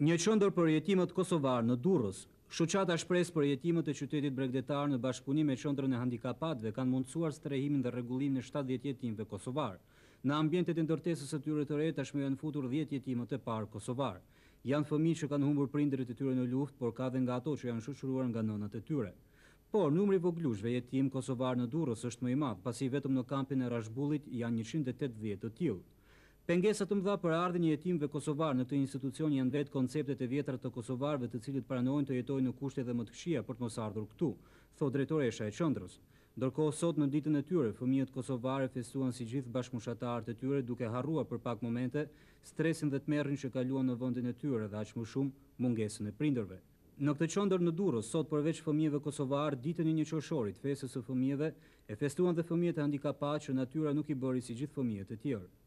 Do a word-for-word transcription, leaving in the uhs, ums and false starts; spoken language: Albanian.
Një qendër për jetimet kosovar në Durrës, shoqata shpresë për jetimet e qytetit bregdetar në bashkëpunim me qendrën e handikapatëve kanë mundësuar strehimin dhe rregullimin e shtatëdhjetë jetimëve kosovar. Në ambientet e ndërtesës së tyre të re tashmë janë futur dhjetë jetimet e parë kosovar. Janë fëmijë që kanë humbur prindërit e tyre në luftë, por ka dhe nga ato që janë shoqëruar nga nënat e tyre. Por numri i voglushve jetim kosovar në Durrës është më i madh, pasi vetëm në kampin e Rashbullit janë njëqind e tetëdhjetë të tillë. Pengesat të mëdha për ardhin e jetimëve kosovar në këtë institucion janë vetë konceptet e vjetra të kosovarëve të cilët pranojnë të jetojnë në kushte dhe më të këqija për të mos ardhur këtu, thot drejtoresha e qendrës. Ndërkohë sot në ditën e tyre, fëmijët kosovarë festuan si gjithë bashkëmoshatarët e tyre duke harruar për pak momente stresin dhe tmerrin që kaluan në vendin e tyre dhe aq më shumë mungesën e prindërve. Në këtë qendër në Durrës, sot përveç fëmijëve kosovarë, ditën e një qershorit, festës së fëmijëve, e festuan dhe fëmijët e handikapatë që natyra nuk i bëri si gjithë fëmijët e tjerë.